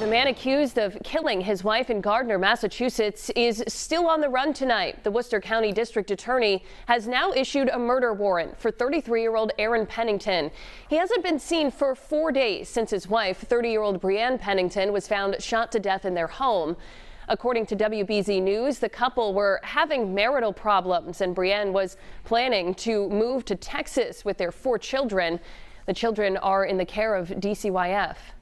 The man accused of killing his wife in Gardner, Massachusetts, is still on the run tonight. The Worcester County District Attorney has now issued a murder warrant for 33-year-old Aaron Pennington. He hasn't been seen for 4 days since his wife, 30-year-old Pennington, was found shot to death in their home. According to WBZ News, the couple were having marital problems, and Brienne was planning to move to Texas with their 4 children. The children are in the care of DCYF.